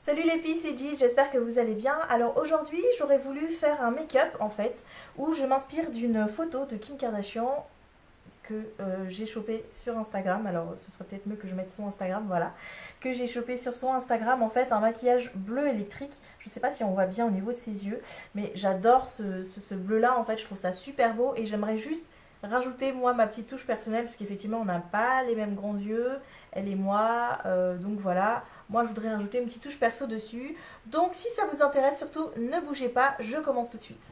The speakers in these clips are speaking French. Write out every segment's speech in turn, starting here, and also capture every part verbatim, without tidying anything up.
Salut les filles, c'est G, j'espère que vous allez bien. Alors aujourd'hui, j'aurais voulu faire un make-up en fait, où je m'inspire d'une photo de Kim Kardashian que euh, j'ai chopé sur Instagram. Alors ce serait peut-être mieux que je mette son Instagram, voilà. Que j'ai chopé sur son Instagram, en fait, un maquillage bleu électrique. Je sais pas si on voit bien au niveau de ses yeux, mais j'adore ce, ce, ce bleu là, en fait, je trouve ça super beau et j'aimerais juste rajouter moi ma petite touche personnelle parce qu'effectivement on n'a pas les mêmes grands yeux, elle et moi, euh, donc voilà, moi je voudrais rajouter une petite touche perso dessus. Donc si ça vous intéresse, surtout ne bougez pas, je commence tout de suite.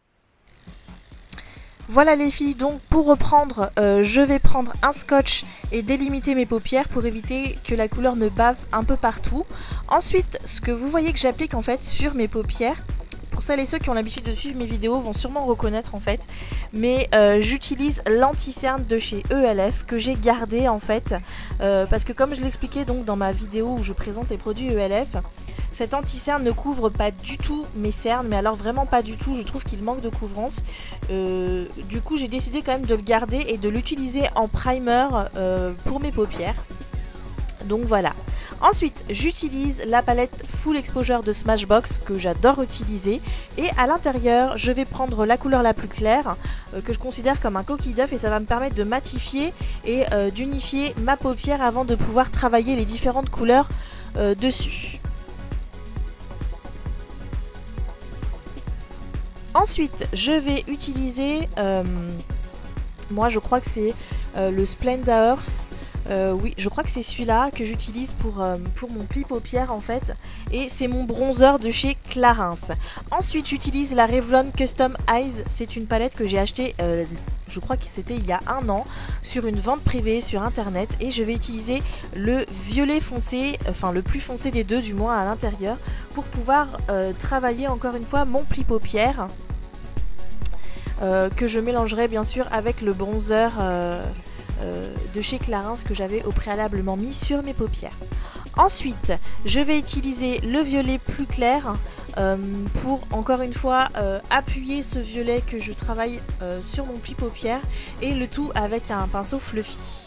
Voilà les filles, donc pour reprendre, euh, je vais prendre un scotch et délimiter mes paupières pour éviter que la couleur ne bave un peu partout. Ensuite, ce que vous voyez que j'applique en fait sur mes paupières, pour celles et ceux qui ont l'habitude de suivre mes vidéos vont sûrement reconnaître en fait, mais euh, j'utilise l'anti-cerne de chez E L F que j'ai gardé en fait, euh, parce que comme je l'expliquais donc dans ma vidéo où je présente les produits E L F, cet anti-cerne ne couvre pas du tout mes cernes, mais alors vraiment pas du tout, je trouve qu'il manque de couvrance. Euh, du coup j'ai décidé quand même de le garder et de l'utiliser en primer euh, pour mes paupières. Donc voilà. Ensuite, j'utilise la palette Full Exposure de Smashbox que j'adore utiliser. Et à l'intérieur, je vais prendre la couleur la plus claire, euh, que je considère comme un coquille d'œuf, et ça va me permettre de matifier et euh, d'unifier ma paupière avant de pouvoir travailler les différentes couleurs euh, dessus. Ensuite, je vais utiliser, euh, moi je crois que c'est euh, le Splendor. Euh, oui, je crois que c'est celui-là que j'utilise pour, euh, pour mon pli paupières en fait. Et c'est mon bronzer de chez Clarins. Ensuite, j'utilise la Revlon Custom Eyes. C'est une palette que j'ai achetée, euh, je crois que c'était il y a un an, sur une vente privée sur internet. Et je vais utiliser le violet foncé, enfin le plus foncé des deux du moins à l'intérieur, pour pouvoir euh, travailler encore une fois mon pli paupières. Euh, que je mélangerai bien sûr avec le bronzer euh, euh, de chez Clarins que j'avais au préalablement mis sur mes paupières. Ensuite, je vais utiliser le violet plus clair euh, pour encore une fois euh, appuyer ce violet que je travaille euh, sur mon pli paupières, et le tout avec un pinceau fluffy.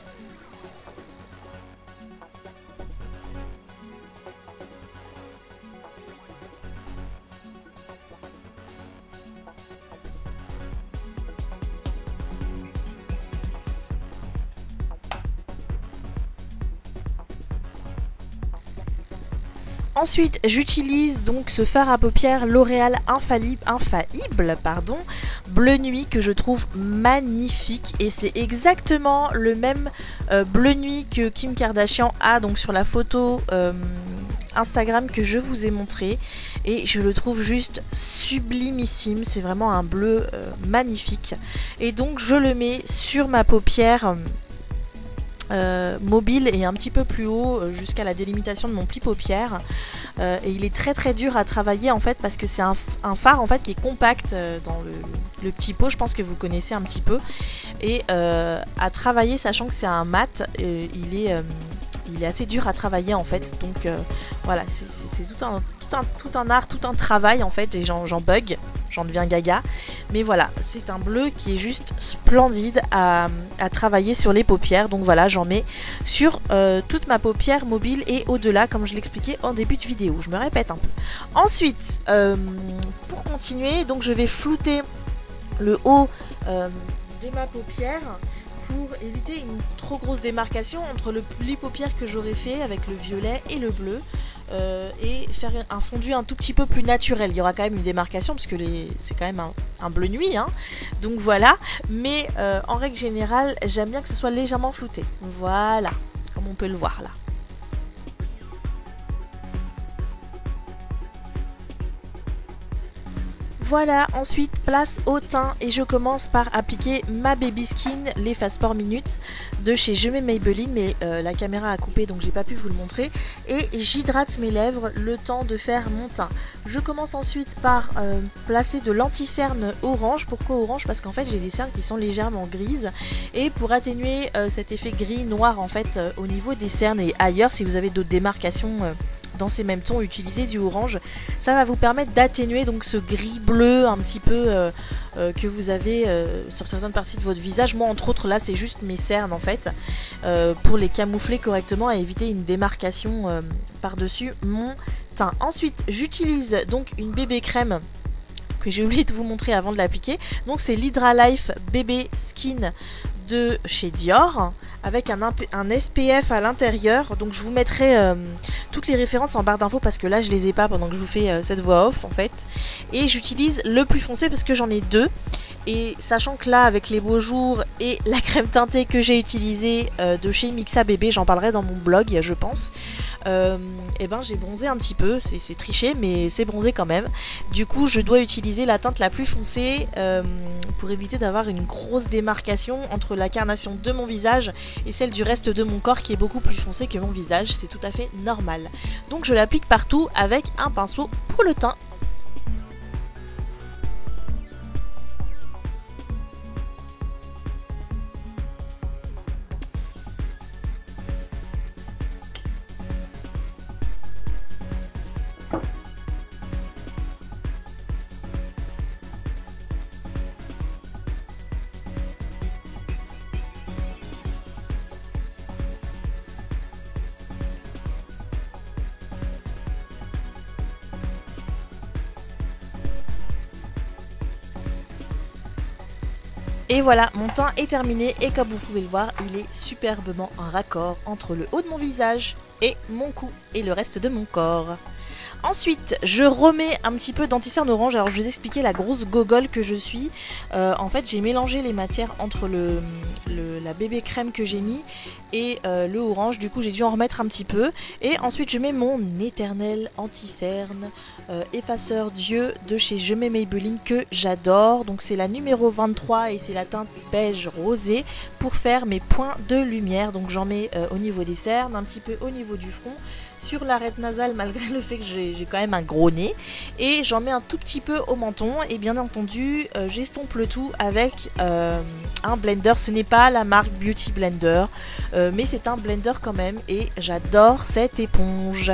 Ensuite, j'utilise donc ce fard à paupières L'Oréal Infaillible, Infaillible pardon, bleu nuit, que je trouve magnifique, et c'est exactement le même euh, bleu nuit que Kim Kardashian a donc sur la photo euh, Instagram que je vous ai montré, et je le trouve juste sublimissime. C'est vraiment un bleu euh, magnifique, et donc je le mets sur ma paupière Euh, mobile et un petit peu plus haut euh, jusqu'à la délimitation de mon pli paupières, euh, et il est très très dur à travailler en fait parce que c'est un, un fard en fait qui est compact euh, dans le, le petit pot, je pense que vous connaissez un petit peu, et euh, à travailler sachant que c'est un mat, euh, il est euh, il est assez dur à travailler en fait, donc euh, voilà, c'est tout un, tout, un, tout un art, tout un travail en fait, et j'en bug, j'en deviens gaga, mais voilà, c'est un bleu qui est juste splendide à, à travailler sur les paupières. Donc voilà, j'en mets sur euh, toute ma paupière mobile et au-delà, comme je l'expliquais en début de vidéo, je me répète un peu. Ensuite, euh, pour continuer, donc je vais flouter le haut euh, de ma paupière pour éviter une trop grosse démarcation entre le pli paupières que j'aurais fait avec le violet et le bleu, euh, et faire un fondu un tout petit peu plus naturel. Il y aura quand même une démarcation parce que c'est quand même un, un bleu nuit, hein. Donc voilà, mais euh, en règle générale j'aime bien que ce soit légèrement flouté, voilà, comme on peut le voir là. Voilà, ensuite place au teint, et je commence par appliquer ma Baby Skin, les Fast Pore Minutes de chez Je mets Maybelline, mais euh, la caméra a coupé donc j'ai pas pu vous le montrer, et j'hydrate mes lèvres le temps de faire mon teint. Je commence ensuite par euh, placer de l'anti-cerne orange. Pourquoi orange? Parce qu'en fait j'ai des cernes qui sont légèrement grises, et pour atténuer euh, cet effet gris noir en fait euh, au niveau des cernes et ailleurs, si vous avez d'autres démarcations euh, dans ces mêmes tons, utiliser du orange. Ça va vous permettre d'atténuer donc ce gris bleu un petit peu euh, euh, que vous avez euh, sur certaines parties de votre visage. Moi entre autres là c'est juste mes cernes en fait, euh, pour les camoufler correctement et éviter une démarcation euh, par-dessus mon teint. Ensuite j'utilise donc une bébé crème que j'ai oublié de vous montrer avant de l'appliquer. Donc c'est l'Hydra Life Bébé Skin de chez Dior avec un, un S P F à l'intérieur. Donc je vous mettrai euh, toutes les références en barre d'infos parce que là je les ai pas pendant que je vous fais euh, cette voix off en fait. Et j'utilise le plus foncé parce que j'en ai deux. Et sachant que là avec les beaux jours et la crème teintée que j'ai utilisée euh, de chez Mixa Bébé, j'en parlerai dans mon blog je pense, euh, et ben j'ai bronzé un petit peu, c'est triché mais c'est bronzé quand même. Du coup je dois utiliser la teinte la plus foncée euh, pour éviter d'avoir une grosse démarcation entre la carnation de mon visage et celle du reste de mon corps qui est beaucoup plus foncé que mon visage, c'est tout à fait normal. Donc je l'applique partout avec un pinceau pour le teint. Et voilà, mon teint est terminé et comme vous pouvez le voir, il est superbement en raccord entre le haut de mon visage et mon cou et le reste de mon corps. Ensuite, je remets un petit peu d'anti-cerne orange. Alors je vais vous expliquer la grosse gogole que je suis. Euh, en fait, j'ai mélangé les matières entre le, le, la bébé crème que j'ai mis et euh, le orange. Du coup, j'ai dû en remettre un petit peu. Et ensuite, je mets mon éternel anti-cerne euh, effaceur d'yeux de chez Je mets Maybelline que j'adore. Donc c'est la numéro vingt-trois et c'est la teinte beige rosé pour faire mes points de lumière. Donc j'en mets euh, au niveau des cernes, un petit peu au niveau du front, sur l'arête nasale malgré le fait que j'ai quand même un gros nez, et j'en mets un tout petit peu au menton et bien entendu euh, j'estompe le tout avec euh, un blender. Ce n'est pas la marque Beauty Blender euh, mais c'est un blender quand même et j'adore cette éponge.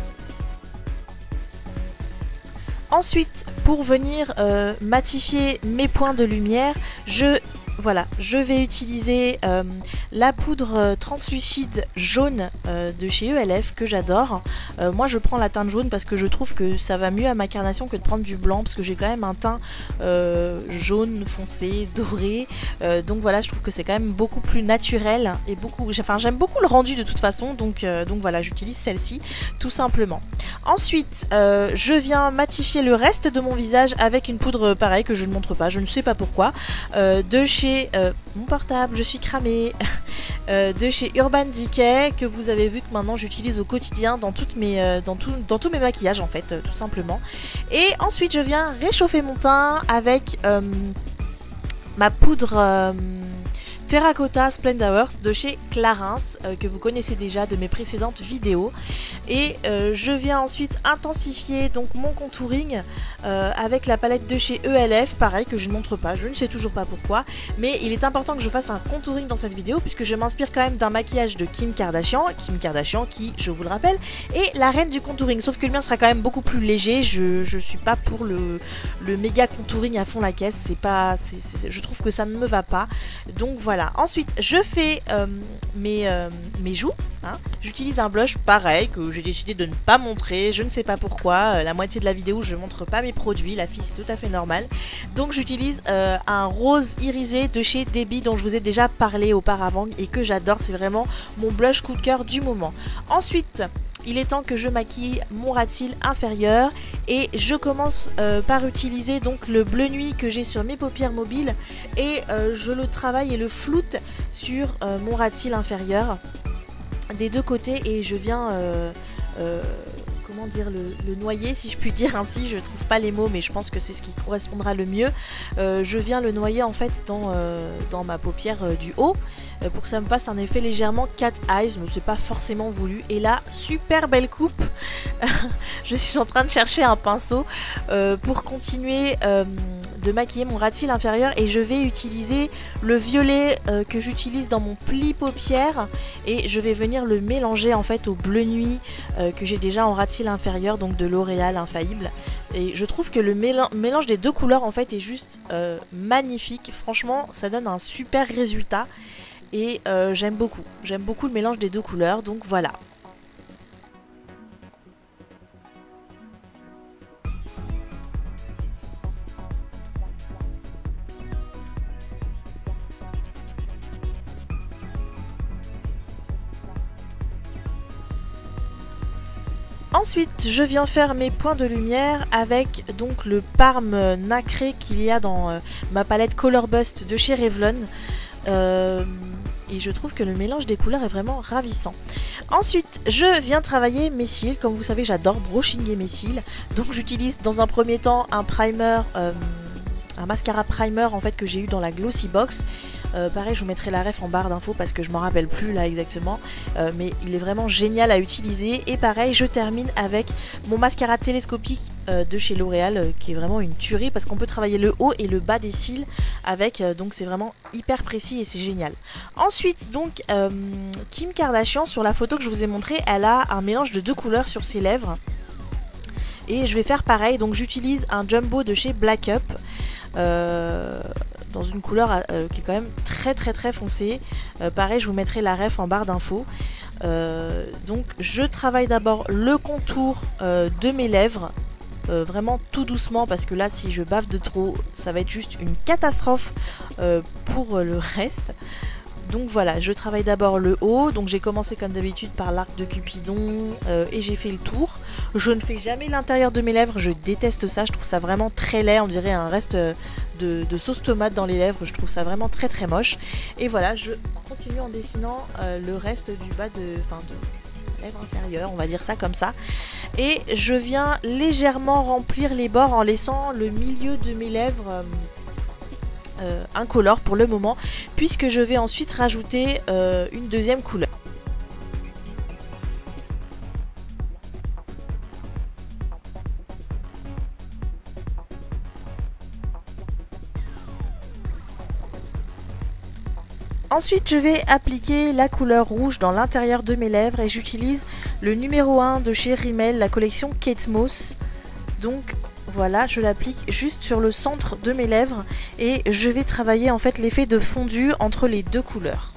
Ensuite pour venir euh, matifier mes points de lumière, je Voilà, je vais utiliser euh, la poudre euh, translucide jaune euh, de chez E L F que j'adore. Euh, moi je prends la teinte jaune parce que je trouve que ça va mieux à ma carnation que de prendre du blanc parce que j'ai quand même un teint euh, jaune foncé, doré. Euh, donc voilà, je trouve que c'est quand même beaucoup plus naturel et beaucoup. Enfin, j'aime beaucoup le rendu de toute façon, donc, euh, donc voilà, j'utilise celle-ci tout simplement. Ensuite, euh, je viens matifier le reste de mon visage avec une poudre pareille que je ne montre pas, je ne sais pas pourquoi, euh, de chez Euh, mon portable, je suis cramée, euh, de chez Urban Decay que vous avez vu que maintenant j'utilise au quotidien dans, toutes mes, euh, dans, tout, dans tous mes maquillages en fait, euh, tout simplement. Et ensuite je viens réchauffer mon teint avec euh, ma poudre euh, Terracotta Splendor Hours de chez Clarins euh, que vous connaissez déjà de mes précédentes vidéos. Et euh, je viens ensuite intensifier donc mon contouring euh, avec la palette de chez E L F, pareil que je ne montre pas, je ne sais toujours pas pourquoi, mais il est important que je fasse un contouring dans cette vidéo puisque je m'inspire quand même d'un maquillage de Kim Kardashian, Kim Kardashian qui, je vous le rappelle, est la reine du contouring, sauf que le mien sera quand même beaucoup plus léger. Je, je suis pas pour le, le méga contouring à fond la caisse, c'est pas, c'est, c'est, je trouve que ça ne me va pas, donc voilà. Ensuite je fais euh, mes, euh, mes joues, hein. J'utilise un blush pareil que j'ai décidé de ne pas montrer, je ne sais pas pourquoi, euh, la moitié de la vidéo je montre pas mes produits, la fille c'est tout à fait normal. Donc j'utilise euh, un rose irisé de chez Debbie dont je vous ai déjà parlé auparavant et que j'adore, c'est vraiment mon blush coup de cœur du moment. Ensuite il est temps que je maquille mon ras de cils inférieur et je commence euh, par utiliser donc le bleu nuit que j'ai sur mes paupières mobiles et euh, je le travaille et le floute sur euh, mon ras de cils inférieur des deux côtés et je viens euh, euh, comment dire, le, le noyer si je puis dire ainsi, je trouve pas les mots mais je pense que c'est ce qui correspondra le mieux. Euh, je viens le noyer en fait dans, euh, dans ma paupière euh, du haut euh, pour que ça me passe un effet légèrement cat eyes, mais c'est pas forcément voulu. Et là, super belle coupe. Je suis en train de chercher un pinceau euh, pour continuer euh, de maquiller mon ras de cils inférieur et je vais utiliser le violet euh, que j'utilise dans mon pli paupières et je vais venir le mélanger en fait au bleu nuit euh, que j'ai déjà en ras de cils inférieur, donc de L'Oréal Infaillible. Et je trouve que le mélange des deux couleurs en fait est juste euh, magnifique. Franchement, ça donne un super résultat et euh, j'aime beaucoup. J'aime beaucoup le mélange des deux couleurs, donc voilà. Ensuite, je viens faire mes points de lumière avec donc le Parme nacré qu'il y a dans euh, ma palette Color Bust de chez Revlon. Euh, et je trouve que le mélange des couleurs est vraiment ravissant. Ensuite, je viens travailler mes cils. Comme vous savez, j'adore brushing mes cils. Donc j'utilise dans un premier temps un primer, euh, un mascara primer en fait que j'ai eu dans la Glossy Box. Euh, pareil, je vous mettrai la ref en barre d'infos parce que je m'en rappelle plus là exactement, euh, mais il est vraiment génial à utiliser. Et pareil, je termine avec mon mascara télescopique euh, de chez L'Oréal euh, qui est vraiment une tuerie parce qu'on peut travailler le haut et le bas des cils avec, euh, donc c'est vraiment hyper précis et c'est génial. Ensuite, donc euh, Kim Kardashian, sur la photo que je vous ai montrée, elle a un mélange de deux couleurs sur ses lèvres et je vais faire pareil. Donc j'utilise un jumbo de chez Black Up. Euh, dans une couleur euh, qui est quand même très très très foncée. Euh, pareil, je vous mettrai la ref en barre d'infos. Euh, donc je travaille d'abord le contour euh, de mes lèvres, euh, vraiment tout doucement parce que là si je bave de trop, ça va être juste une catastrophe euh, pour le reste. Donc voilà, je travaille d'abord le haut, donc j'ai commencé comme d'habitude par l'arc de Cupidon euh, et j'ai fait le tour. Je ne fais jamais l'intérieur de mes lèvres, je déteste ça, je trouve ça vraiment très laid, on dirait un reste de, de sauce tomate dans les lèvres, je trouve ça vraiment très très moche. Et voilà, je continue en dessinant euh, le reste du bas de, enfin de lèvres inférieures, on va dire ça comme ça. Et je viens légèrement remplir les bords en laissant le milieu de mes lèvres euh, Euh, incolore pour le moment, puisque je vais ensuite rajouter euh, une deuxième couleur. Ensuite, je vais appliquer la couleur rouge dans l'intérieur de mes lèvres et j'utilise le numéro un de chez Rimmel, la collection Kate Moss. Donc voilà, je l'applique juste sur le centre de mes lèvres et je vais travailler en fait l'effet de fondu entre les deux couleurs.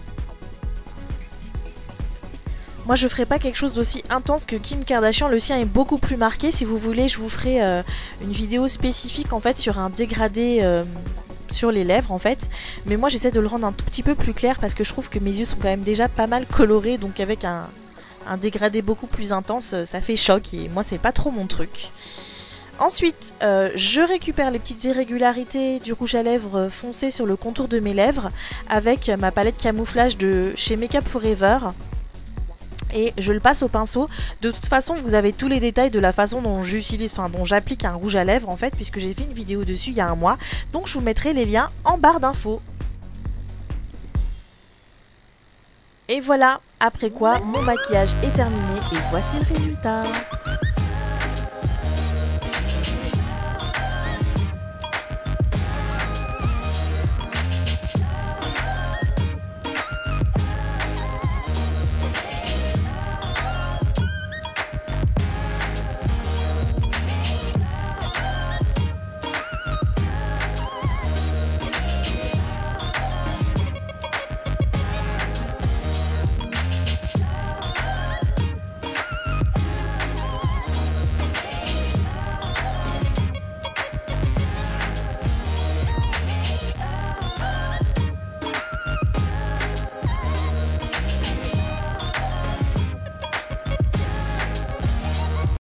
Moi je ferai pas quelque chose d'aussi intense que Kim Kardashian, le sien est beaucoup plus marqué. Si vous voulez, je vous ferai euh, une vidéo spécifique en fait sur un dégradé euh, sur les lèvres en fait. Mais moi j'essaie de le rendre un tout petit peu plus clair parce que je trouve que mes yeux sont quand même déjà pas mal colorés, donc avec un, un dégradé beaucoup plus intense, ça fait choc et moi c'est pas trop mon truc. Ensuite, euh, je récupère les petites irrégularités du rouge à lèvres foncé sur le contour de mes lèvres avec ma palette camouflage de chez Make Up For Ever. Et je le passe au pinceau. De toute façon, vous avez tous les détails de la façon dont j'utilise, enfin dont j'applique un rouge à lèvres en fait, puisque j'ai fait une vidéo dessus il y a un mois. Donc je vous mettrai les liens en barre d'infos. Et voilà, après quoi mon maquillage est terminé et voici le résultat.